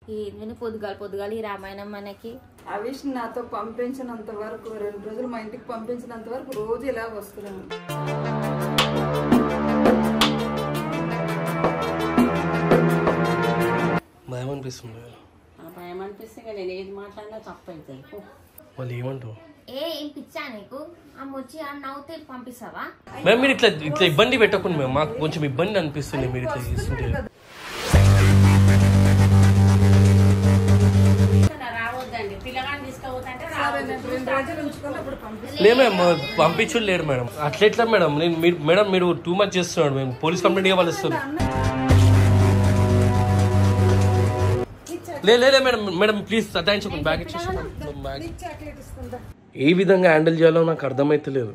ఏంది పొద్దుగాలి ఈ రామాయణం మనకి. అవిష్ నాతో పంపించినంత వరకు 2 రోజులు మా ఇంటికి పంపించినంత వరకు రోజు ఇలా వస్తున్నాను. భయం అనిపిస్తుంది. భయం అనిపిస్తే నేను ఏది మాట్లాడినా తప్పు అవుతుంది. వాళ్ళు ఏమంటావు? ఏం పిచ్చా నీకు? ఆమె వచ్చి నవ్వుతే పంపిస్తావా? మేము మీరు ఇట్లా ఇబ్బంది పెట్టకుండా మేము మాకు కొంచెం ఇబ్బంది అనిపిస్తుంది మీరు ఇట్లా చేస్తుంటే. లేమే పంపించు లేరు మేడం. అట్లా మేడం మేడం మీరు టూ మచ్ చేస్తున్నాడు. మేము పోలీస్ కంప్లైంట్ ఇవ్వాలి వస్తుంది. లే మేడం మేడం ప్లీజ్ సతాయించకుండా బ్యాగ్ ఇచ్చేసి. ఏ విధంగా హ్యాండిల్ చేయాలో నాకు అర్థమైతలేదు.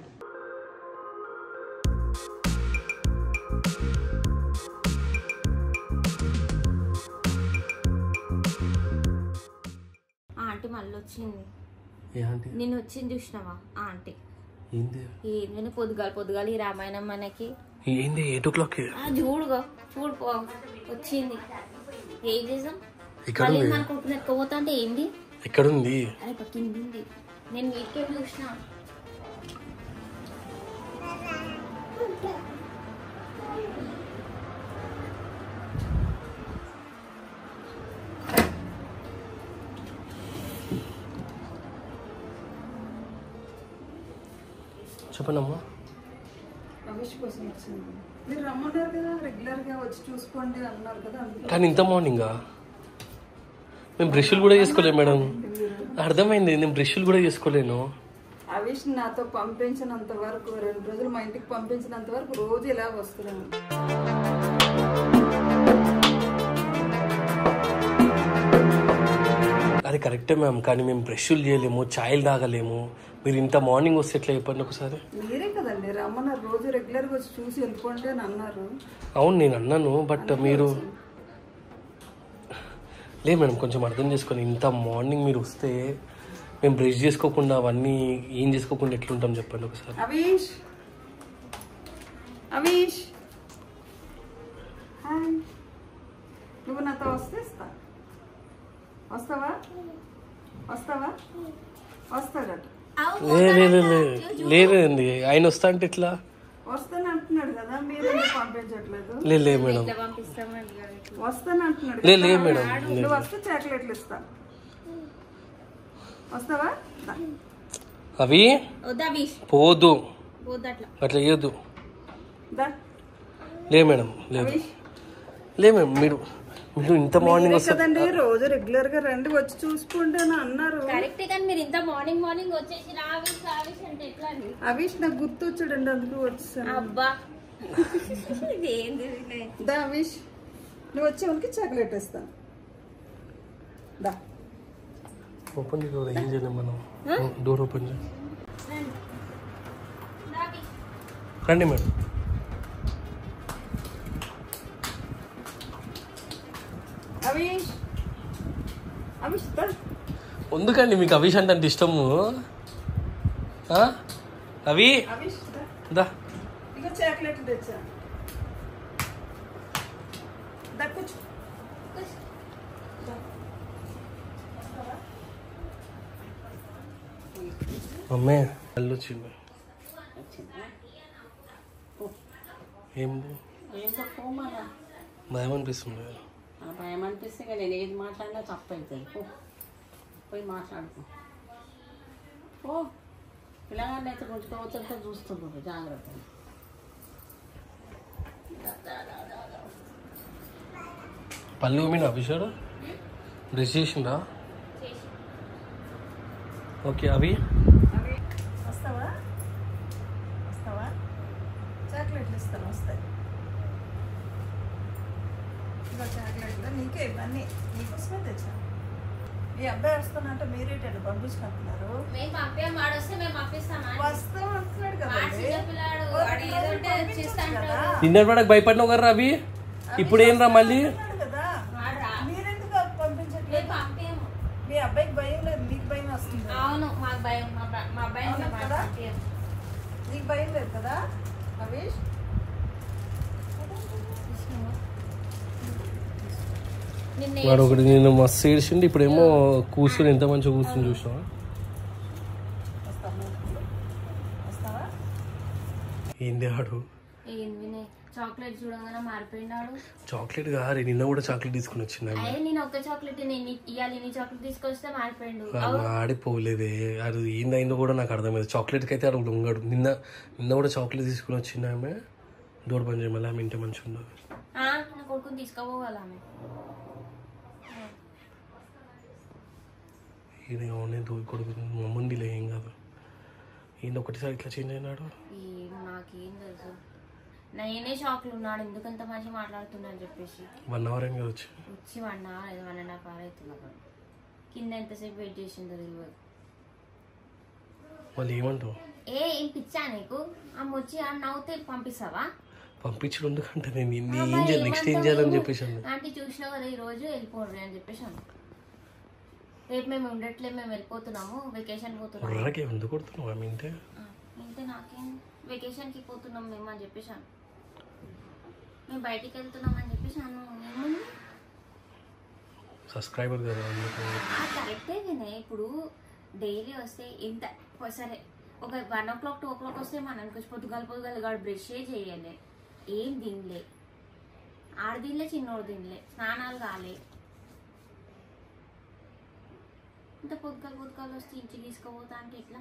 ఆంటీ మళ్ళీ వచ్చింది. నేను వచ్చింది చూసినావా ఆంటీ? ఏంది పొద్దుగాలి ఈ రామాయణం మనకి. ఏంది 8 o'clock చూడుగో వచ్చింది. ఏం చేసాం పోతా అంటే ఏంది ఎక్కడుంది? అరే పక్కింది. నేను వీటికే చూసిన. చెప్పనమ్మా. అవిష్ కోసం వచ్చింది. మీరు రమ్మన్నారు కదా, రెగ్యులర్ గా వచ్చి చూసుకోండి అన్నారు కదా. కానీ ఇంత మార్నింగా? మేము బ్రష్లు కూడా చేసుకోలేము మేడం. అర్థమైంది, నేను బ్రష్లు కూడా చేసుకోలేను. అవిష్ నాతో పంపించినంత వరకు 2 రోజులు మా ఇంటికి పంపించినంత వరకు రోజు ఇలా వస్తున్నాను. అది కరెక్టే మ్యామ్, కానీ మేము బ్రష్లు చేయలేము, ఛాయలు తాగలేము. మీరు ఇంత మార్నింగ్ వస్తే ఎట్లా చెప్పండి ఒకసారి. మీరే కదండి రమ్మన్నారు, రోజు రెగ్యులర్ గా వచ్చి చూసి వెళ్ళిపోండి అని అన్నారు. అవును నేను అన్నాను, బట్ మీరు లే మేడం కొంచెం అర్థం చేసుకొని. ఇంత మార్నింగ్ మీరు వస్తే మేము బ్రష్ చేసుకోకుండా అవన్నీ ఏం చేసుకోకుండా ఎట్లుంటాం చెప్పండి ఒకసారి. అవిష్ అవిష్ హాయ్, నువ్వు నాతో వస్తే వస్తావా? వస్తాడట. లేదండి, ఆయన వస్తా అంటే ఎట్లా? వస్తాను అంటున్నాడు కదా, మీరు పంపించట్లేదు. లే మేడం వస్తాను అంటున్నాడు. లే మేడం, నువ్వు వస్తే చాక్లెట్లు ఇస్తా. వస్తావా? అవి పోదు, అట్లా ఇయ్యద్దు. లే మేడం మీరు ఇంత మార్నింగ్ వస్తుందండి, రోజు రెగ్యులర్ గా రండి వచ్చి చూసుకోండి అని అన్నారు. కరెక్ట్, కానీ మీరు ఇంత మార్నింగ్ వచ్చేసి అంటే ఎట్లా? అవిష్ నాకు గుర్తు వచ్చాడండి, అందుకు వచ్చాను. అబ్బా దా అవిష్, నువ్వు వచ్చేవాళ్ళకి చాక్లెట్ ఇస్తాను. దా ఓపెన్ చేయ, ఏం చేయలేం మనం. డోర్ ఓపెన్ చేయ. రండి మేడం. ఎందుకండి మీకు అవిష్ అంటే అంత ఇష్టము? అవి చాక్లెట్లు తెచ్చా. అమ్మే కళ్ళు వచ్చింది. ఏంది భయం అనిపిస్తుంది. భయం అనిపిస్తే నేను ఏది మాట్లాడినా తప్పు అవుతుంది. పోయి మాట్లాడుకో. పిల్లగాన్ని అయితే గుంజుకోవచ్చంటే చూస్తున్నాడు జాగ్రత్త. పళ్ళు మీ అభిషాడు బ్రష్ చేసిందా? ఓకే అవి వస్తావా? చాక్లెట్లు ఇస్తాను, వస్తాయి. ఇంకా చాక్లెట్లు నీకే, ఇవన్నీ నీకోసమే తెచ్చాను. మీ అబ్బాయి వస్తానంటే మీరేటండి పంపించినట్టున్నారు. వస్తాం అంటున్నాడు కదా. డిన్నర్ పడక భయపడినావు కదా అవి, ఇప్పుడు ఏం రా మళ్ళీ? మీరెందుకు పంపించట్లేదు? మీ అబ్బాయికి భయం లేదు, మీకు భయం వస్తుంది. అవును మాకు భయం, మా భయం కదా. నీకు భయం లేదు కదా అవిష్? వాడు ఒకటి నేను మస్తు ఏడ్చిండి. ఇప్పుడేమో కూర్చుని ఎంత మంచిగా కూర్చుని చూసినావా? ఏంది ఆడు చాక్లెట్ చూడగానే మారిపోయినాడు. చాక్లెట్ కాదు, నిన్న కూడా చాక్లెట్ తీసుకుని వచ్చింది. నేను ఒక్క చాక్లెట్ ఇవాళ నీ చాక్లెట్ తీసుకొస్తే మారిపోయిండు. ఆడిపోలేదే, అది ఏందైందో కూడా నాకు అర్థమైంది. చాక్లెట్కి అయితే అడుగు ఉంగడు. నిన్న కూడా చాక్లెట్ తీసుకుని వచ్చింది ఆమె. డోర్ పని చేయమని ఆమె ఇంటే మంచిగా ఉండదు. నా కొడుకుని తీసుకోవాలి ఆమె. కొడుకు మమ్మండిలే, ఏం కాదు. ఏంది ఒకటిసారి ఇట్లా చేంజ్ అయినాడు. నాకేం తెలుసు, నేనే షాక్లో ఉన్నాడు. ఎందుకంత మంచిగా మాట్లాడుతున్నా అని చెప్పేసి 1 అవర్ ఏం వచ్చి 1 అవర్ 1.5 hour అవుతున్నా. కింద ఎంతసేపు వెయిట్ చేసిందో తెలియదు. వాళ్ళు ఏమంటావు? ఏం పిచ్చా నీకు? ఆమె వచ్చి నవ్వుతే పంపిస్తావా? పంపించడం ఎందుకంటే నేను నెక్స్ట్ ఏం చేయాలని చెప్పేసి ఆంటీ చూసినావు కదా, ఈ రోజు వెళ్ళిపోండి అని చెప్పేసి రేపు మేము ఉండట్లేదు, మేము వెళ్ళిపోతున్నాము, వెకేషన్ పోతున్నాము. ఎందుకు కొడుతున్నావు ఆమె ఇంటే? ఇంటే నాకేం, వెకేషన్కి పోతున్నాం మేము అని చెప్పేసాను. మేము బయటికి వెళ్తున్నాం అని చెప్పేసాను. సబ్స్క్రైబర్ కదా కరెక్టే వినే. ఇప్పుడు డైలీ వస్తే ఇంత సరే, ఒక 1 o'clock 2 o'clock వస్తే మనం పొద్దుగాలు బ్రష్ చేయాలి, ఏం తినలే, ఆడ తినలే, చిన్నోడు తినలే, స్నానాలు కాలే. ఇంత పొద్దుగాలు వస్తే ఇంటికి తీసుకుపోతా అంటే ఎట్లా?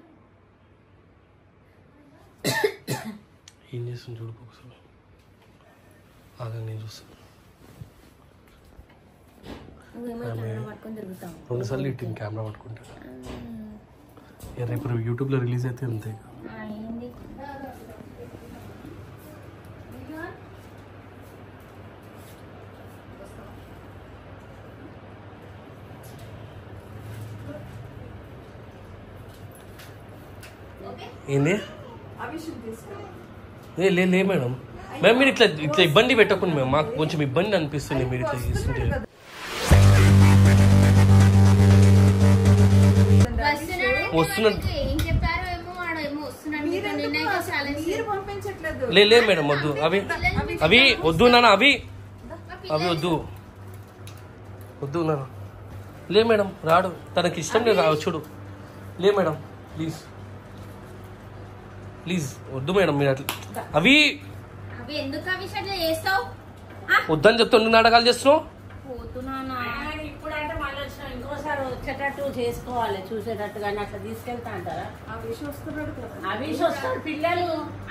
ఏం చేస్తుంది చూడు ఒకసారి. నేను చూస్తాను. 2 సార్లు ఇట్టింది కెమెరా పట్టుకుంటే. రేపు యూట్యూబ్లో రిలీజ్ అయితే అంతే. ఏంది? లే మేడం, మీరు ఇట్లా ఇబ్బంది పెట్టకుండా మేము, మాకు కొంచెం ఇబ్బంది అనిపిస్తుంది మీరు ఇట్లా చేస్తుంటే. లే మేడం వద్దు, అవి వద్దు నాన్న, అవి వద్దు నాన్న. లే మేడం రాడు, తనకి ఇష్టం లేదు రావచ్చుడు. లే మేడం ప్లీజ్ వద్దు మేడం, మీరు అట్లా అవి వద్దని చెప్తే 2 నాటకాలు చేస్తున్నావు. ఇంకోసారి వచ్చేటట్టు చేసుకోవాలి, చూసేటట్టు. కానీ అట్లా తీసుకెళ్తా అంటారా? అవిష్ వస్తాడు, పిల్లలు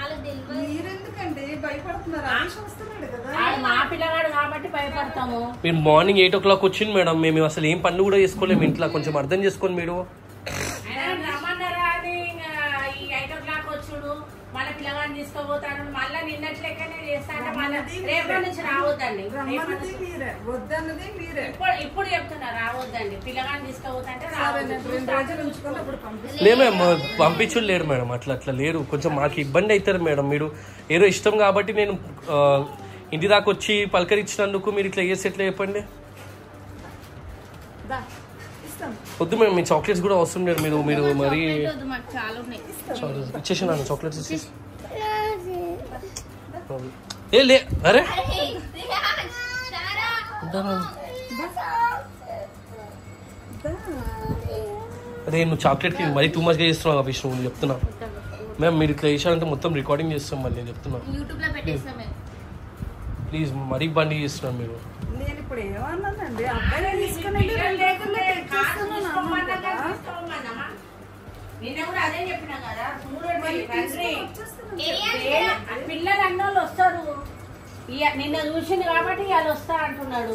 మా పిల్లగాడు కాబట్టి భయపడతాము. మీరు మార్నింగ్ 8 o'clock వచ్చింది మేడం, మేము అసలు ఏం పనులు కూడా చేసుకోలేము ఇంట్లో. కొంచెం అర్థం చేసుకోండి మీరు. రమ్మన్నారా అని ఈ 8 o'clock వచ్చుడు, మళ్ళీ పిల్లగాడిని తీసుకోపోతాడు, మళ్ళీ నిన్నటి లెక్కనే చేస్తాడు. మళ్ళీ రేపటి నుంచి రావద్దండి, ఇప్పుడు చెప్తున్నా రావద్దండి. పిల్లగాడిని తీసుకోపోతాంటే లేమేమో పంపించుడు లేరు మేడం, అట్లా లేరు. కొంచెం మాకు ఇబ్బంది అవుతారు మేడం. మీరు ఏదో ఇష్టం కాబట్టి నేను ఇంటి దాకా వచ్చి పలకరించినందుకు మీరు ఇట్లా చేసి ఎట్లా చెప్పండి. వద్దు మేడం, మీ చాక్లెట్స్ కూడా అవసరం లేదు. మీరు మరి ఇచ్చేసి నాన్న చాక్లెట్స్ ఇచ్చేసి. లే అరే అరే నువ్వు చాక్లెట్కి మరీ టూ మచ్గా చేస్తున్నావు విష్ణు, నేను చెప్తున్నా. మ్యామ్ మీరు ఇట్లా చేశారంటే మొత్తం రికార్డింగ్ చేస్తాం మళ్ళీ, నేను చెప్తున్నా. ప్లీజ్ మరీ బండి చేస్తున్నాం మీరు. నేను ఇప్పుడు ఏమన్నానండి, పిల్లలు అన్నోళ్ళు వస్తారు. నిన్న చూసింది కాబట్టి ఇవాళ వస్తా అంటున్నాడు.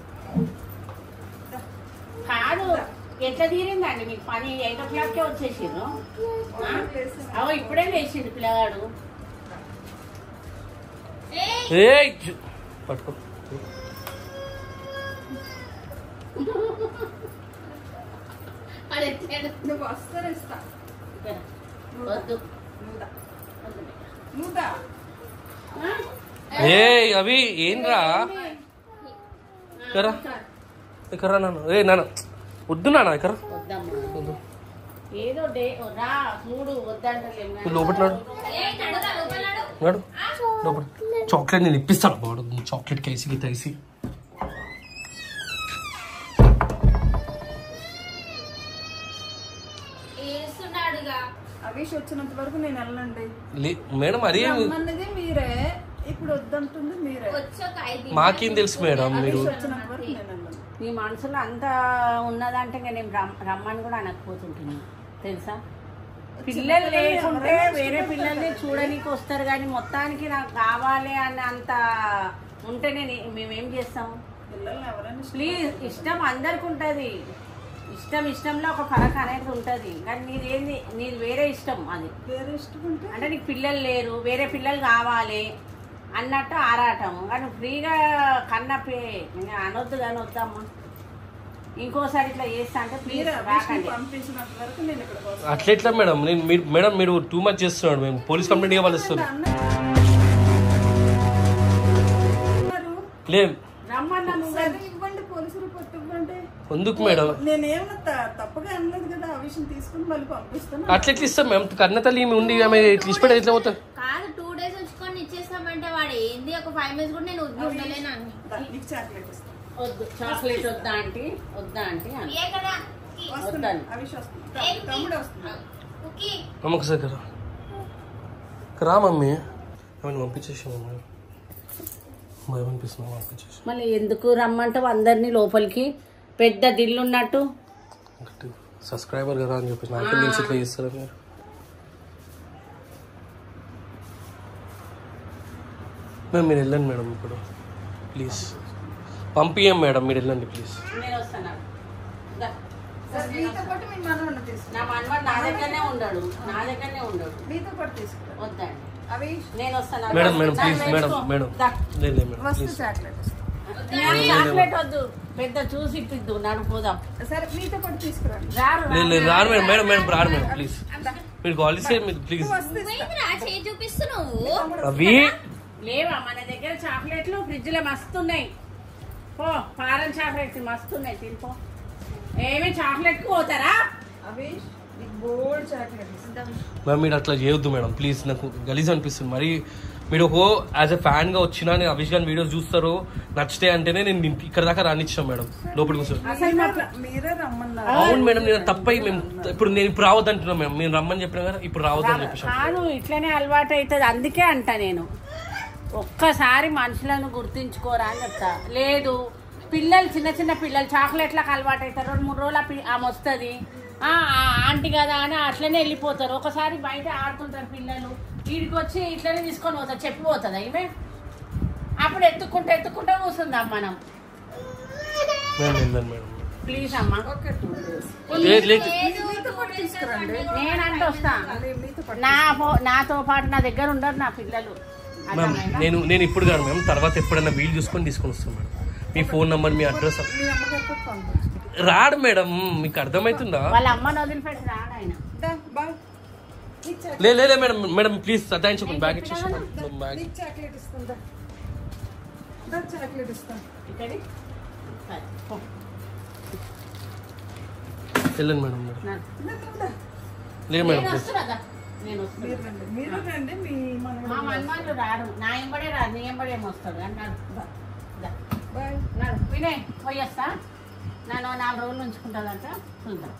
కాదు ఎట్లా తీరిందండి మీకు పని? 8 o'clock వచ్చేసిండు. అవో ఇప్పుడే లేచిండు పిల్లగాడు. పట్టుకో నువ్వు వస్తాను ఇస్తా. అవి ఏంరా ఇక్కడ నాన్న. నాన్న వద్దు నాన్న, ఇక్కడ ఏదో మూడు వద్దంటే లోపల నాడు లోపల చాక్లెట్ నేను ఇప్పిస్తాను. చాక్లెట్ కేసి తీసి చేస్తున్నాడుగా. అవిష్ వచ్చినంత వరకు నేను వెళ్ళండి. మేడం అదే అన్నది మీరే, ఇప్పుడు వద్దంటుంది మీరే. మాకేం తెలుసు మేడం మీరు వచ్చినంత వరకు నేను వెళ్ళను. నీ మనసులో అంత ఉన్నదంటే నేను రమ్మని కూడా అనకపోతుంటున్నాను తెలుసా. పిల్లలు లేకుంటే వేరే పిల్లల్ని చూడడానికి వస్తారు కానీ మొత్తానికి నాకు కావాలి అని అంత ఉంటే మేమేం చేస్తాము. ప్లీజ్ ఇష్టం అందరికి ఉంటుంది. ఇష్టంలో ఒక ఫరక్ అనేది ఉంటుంది. కానీ నీది వేరే ఇష్టం. అది వేరే ఇష్టం అంటే నీకు పిల్లలు లేరు, వేరే పిల్లలు కావాలి అన్నట్టు ఆరాటం. కానీ ఫ్రీగా కన్నప్పి అనొద్దు కానీ వద్దమ్మా. ఇంకోసారి ఇట్లా చేస్తా అంటే ప్లీజ్ రాకండి. అట్లా మేడం మేడం మీరు టూ మచ్ చేస్తున్నాడు. మేము పోలీస్ కంప్లైంట్ ఇవ్వాలి లేదు రమ్మన్నా ఇవ్వండి, పోలీసు రిపోర్ట్ ఇవ్వండి. ఎందుకు మేడం? నేనేమన్నా తప్పగా అనలేదు కదా. ఆ విషయం తీసుకుని మళ్ళీ పంపిస్తాను. అట్లా ఎట్లా ఇస్తాం మేము? కన్న తల్లి ఉండి ఆమె ఇట్లా ఇష్టపడి ఎట్లా పోతాం? కాదు 2 days ఉంచుకొని ఇచ్చేస్తామంటే వాడు ఏంది ఒక 5 minutes కూడా నేను ఉండలేను అని. నీకు చాక్లెట్ ఇస్తాను. వద్దు చాక్లెట్ వద్దా ఆంటీ వద్దాను. అవిష్ వస్తుంది, తమ్ముడు వస్తుంది. ఒకసారి రా మమ్మీ. ఆమెను పంపించేసాము పంపించేసి మళ్ళీ ఎందుకు రమ్మంటావు అందరినీ లోపలికి? పెద్ద దిల్లు ఉన్నట్టు. సబ్స్క్రైబర్ కదా అని చెప్పేసి నాకు తెలిసి ఇట్లా చేస్తారా మీరు? మీరు వెళ్ళండి మేడం, ఇప్పుడు ప్లీజ్ పంపియం మేడం, మీరు వెళ్ళండి ప్లీజ్. నేను వస్తాను. మీతో పాటు మీ మనవన్న తీసుకు. నా మనవాడు నా దగ్గరనే ఉండడు. మీతో పాటు తీసుకురా. వద్దండి అవిష్ నేను వస్తాను. మేడం ప్లీజ్ మేడం లేదు మేడం వస్తు ప్లీజ్. చాక్లెట్ ఇస్తాను. చాక్లెట్ వద్దు, పెద్ద చూసి ఇప్పిద్దు. నడుపుదాం. సరే మీతో పాటు తీసుకురండి. రాను మేడం రాను మేడం ప్లీజ్. మీరు కాల్ చేస్తే మీరు ప్లీజ్. చూపిస్తున్నావు అవి లేవా మన దగ్గర చాక్లెట్లు? ఫ్రిడ్జ్ లో మస్తున్నాయి. పో ఫారెన్ చాక్లెట్లు మస్తున్నాయి, తినిపో. ఏమి చాక్లెట్ కు పోతారా? అవిష్ బోల్డ్ చాక్లెట్ ఇస్తాను. మ్యామ్ మీరు అట్లా చేయొద్దు మేడం ప్లీజ్. నాకు గలీజ్ అనిపిస్తుంది మరి. మీరు ఒక యాజ్ ఎ ఫ్యాన్ గా వచ్చినా నేను అవిష్ గారి వీడియోస్ చూస్తారు, నచ్చితే అంటేనే నేను ఇక్కడ దాకా రానిచ్చాం మేడం లోపలికి కూర్చొని. మీరే రమ్మన్నారు. అవును మేడం, నేను తప్పై మేము ఇప్పుడు రావద్దంటున్నాం మేడం. మేము రమ్మని చెప్పినా కదా ఇప్పుడు రావద్దని చెప్పేసి. కాదు ఇట్లనే అలవాటు అవుతుంది. అందుకే అంట నేను ఒక్కసారి మనుషులను గుర్తించుకోరా అని చెప్తా. లేదు పిల్లలు చిన్న పిల్లలు చాక్లెట్లకు అలవాటు అవుతారు. 2-3 రోజులు ఆమె వస్తుంది ఆంటీ కదా అని అట్లనే వెళ్ళిపోతారు. ఒకసారి బయట ఆడుతుంటారు పిల్లలు, వీడికి వచ్చి ఇట్లనే తీసుకొని పోతారు. చెప్పిపోతుంది ఈమె. అప్పుడు ఎత్తుకుంటా కూర్చుందాం మనం. ప్లీజ్ అమ్మా నేనంటే వస్తా. నాతో పాటు నా దగ్గర ఉండరు నా పిల్లలు. నేను ఇప్పుడు కాదు మేడం, తర్వాత ఎప్పుడైనా వీలు చూసుకొని తీసుకొని వస్తాం మేడం. మీ ఫోన్ నంబర్, మీ అడ్రస్. రాడు మేడం, మీకు అర్థమవుతుందా? వాళ్ళ అమ్మని వదిలిపెట్టి రాడు ఆయన. లేదు మేడం ప్లీజ్ సతాయించండి. బ్యాగ్ ఇచ్చేసి చాక్లెట్ ఇస్తుందా? చాక్లెట్ ఇస్తాను. వెళ్ళండి మేడం. లేదు మేడం మీరు రండి. మీ మా మనవాళ్ళు రాడు, నా ఎంబడే రాదు, నీ ఎంబడే వస్తాడు అన్నాడు. వినయ్ పోయేస్తా, నన్ను 4 రోజులు ఉంచుకుంటాదంట. చూద్దాం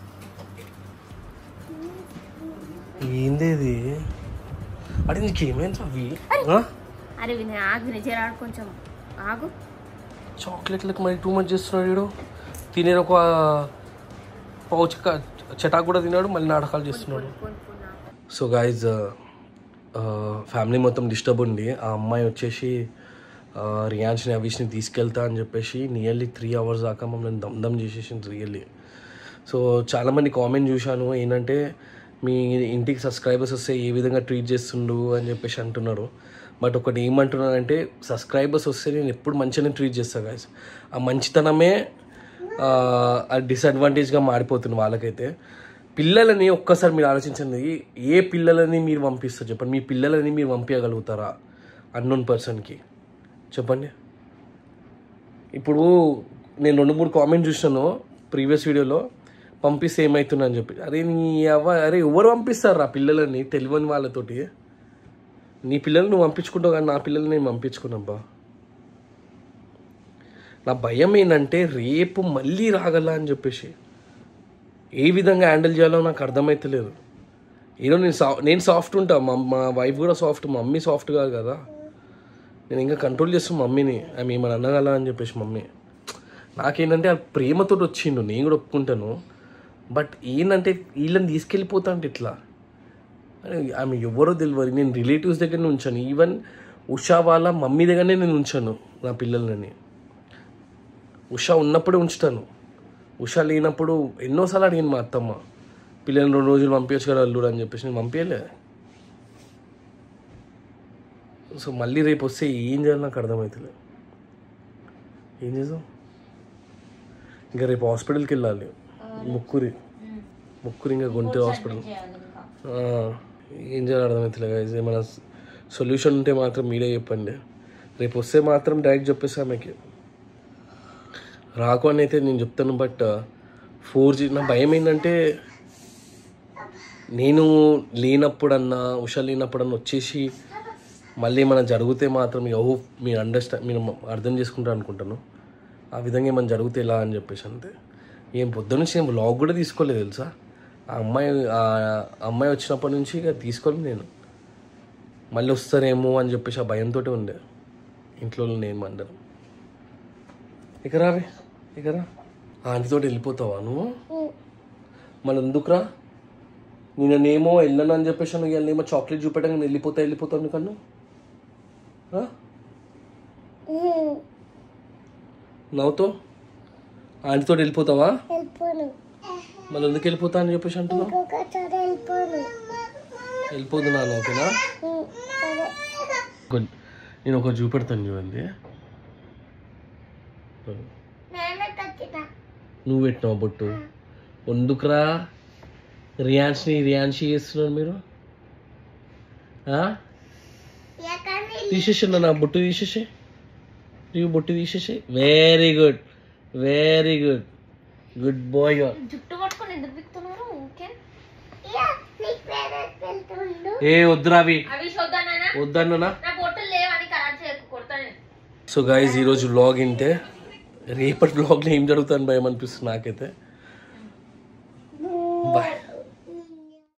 ఏంది అడి నీకేమైంది అవి? అరే వినయ్ ఆగు, వినయ్ జరాడు కొంచెం ఆగు. చాక్లెట్లకు మరి టూ మచ్ చేస్తున్నాడు వీడు. తినే ఒక పౌచ్ చటాక్ కూడా తిన్నాడు, మళ్ళీ నాటకాలు చేస్తున్నాడు. సో గైజ్ ఫ్యామిలీ మొత్తం డిస్టర్బ్ ఉండి ఆ అమ్మాయి వచ్చేసి రియాన్స్ని అవిష్ని తీసుకెళ్తా అని చెప్పేసి నియర్లీ 3 hours దాకా మమ్మల్ని దమ్ చేసేసింది రియల్లీ. సో చాలామంది కామెంట్ చూశాను ఏంటంటే మీ ఇంటికి సబ్స్క్రైబర్స్ వస్తే ఏ విధంగా ట్రీట్ చేస్తుండు అని చెప్పేసి అంటున్నారు. బట్ ఒకటి ఏమంటున్నానంటే సబ్స్క్రైబర్స్ వస్తే నేను ఎప్పుడు మంచిగానే ట్రీట్ చేస్తాను గైస్. ఆ మంచితనమే డిసడ్వాంటేజ్గా మారిపోతుంది వాళ్ళకైతే. పిల్లలని ఒక్కసారి మీరు ఆలోచించండి, ఏ పిల్లలని మీరు పంపిస్తారు చెప్పండి? మీ పిల్లలని మీరు పంపించగలుగుతారా అన్నోన్ పర్సన్కి చెప్పండి? ఇప్పుడు నేను 2-3 కామెంట్ చూసాను ప్రీవియస్ వీడియోలో, పంపిస్తే ఏమవుతున్నా అని చెప్పి. అరే ఎవరు పంపిస్తారు ఆ పిల్లలని తెలియని వాళ్ళతోటి? నీ పిల్లల్ని నువ్వు పంపించుకుంటావు కానీ నా పిల్లల్ని నేను పంపించుకున్నాబ్బా. నా భయం ఏంటంటే రేపు మళ్ళీ రాగల అని చెప్పేసి. ఏ విధంగా హ్యాండిల్ చేయాలో నాకు అర్థమవుతలేదు. ఏదో నేను సాఫ్ట్ ఉంటా, మా వైఫ్ కూడా సాఫ్ట్, మా మమ్మీ సాఫ్ట్ కాదు కదా. నేను ఇంకా కంట్రోల్ చేస్తాను మమ్మీని, ఆమె ఏమని అనగల అని చెప్పేసి మమ్మీ. నాకేంటంటే ఆ ప్రేమతో వచ్చిండు, నేను కూడా ఒప్పుకుంటాను. బట్ ఏంటంటే వీళ్ళని తీసుకెళ్ళిపోతా అంటే ఇట్లా ఆమె ఎవరో తెలియదు. నేను రిలేటివ్స్ దగ్గరనే ఉంచాను, ఈవెన్ ఉషా వాళ్ళ మమ్మీ దగ్గరనే నేను ఉంచాను నా పిల్లలని. ఉషా ఉన్నప్పుడే ఉంచుతాను, ఉషా లేనప్పుడు ఎన్నోసార్లు అడిగాను మా అత్తమ్మ, పిల్లల్ని 2 రోజులు పంపించచ్చు కదా అల్లుడు అని చెప్పేసి. నేను పంపించలే. సో మళ్ళీ రేపు వస్తే ఏం చేయాలి నాకు అర్థమవుతుంది. ఏం చేద్దాం? ఇంకా రేపు హాస్పిటల్కి వెళ్ళాలి, ముక్కురి ఇంకా గుంటూరు హాస్పిటల్. ఏం చేయాలి అర్థమవుతుంది గైస్. ఏమైనా సొల్యూషన్ ఉంటే మాత్రం మీరే చెప్పండి. రేపు వస్తే మాత్రం డైరెక్ట్ చెప్పేసి ఆమెకి రాకు అని అయితే నేను చెప్తాను. బట్ 4G నా భయం ఏంటంటే నేను లేనప్పుడన్నా ఉషా లేనప్పుడన్నా వచ్చేసి మళ్ళీ ఏమైనా జరిగితే మాత్రం మీరు మీరు అర్థం చేసుకుంటారు అనుకుంటాను. ఆ విధంగా ఏమైనా జరిగితే ఎలా అని చెప్పేసి అంతే. ఏం పొద్దు నుంచి నేను వ్లాగ్ కూడా తీసుకోలేదు తెలుసా. ఆ అమ్మాయి వచ్చినప్పటి నుంచి ఇక తీసుకోలేదు నేను. మళ్ళీ వస్తారేమో అని చెప్పేసి ఆ భయంతో ఉండే ఇంట్లో నేను అందరం. ఇకరావే ఇకరా, ఆంటీతో వెళ్ళిపోతావా నువ్వు? మళ్ళీ ఎందుకురా? నేనేమో వెళ్ళను అని చెప్పేసి నువ్వు వెళ్ళేమో చాక్లెట్ చూపెట్టగా వెళ్ళిపోతావు ఎందుకన్నా? నవ్వుతో ఆంటీతో వెళ్ళిపోతావా? మళ్ళీ ఎందుకు వెళ్ళిపోతా అని చెప్పేసి అంటున్నావు? వెళ్ళిపోదు నాన్న, ఓకేనా? నేను ఒకటి చూపెడతాను చూడండి. నువ్వు పెట్టినావు బొట్టు ఎందుకురా? రియాన్షి చేస్తున్నారు మీరు. తీసేసి నా బొట్టు తీసేసి, నీవు బొట్టు తీసేసి. Very good good boy. జుట్టు పట్టుకొని ఎందుకు బిక్తున్నారు? ఏ వద్దురా అవి వద్దన్నా. సో గైజ్ ఈరోజు వ్లాగ్ ఇంతే. రేపటి వ్లాగ్లో ఏం జరుగుతుందని భయం అనిపిస్తుంది నాకైతే.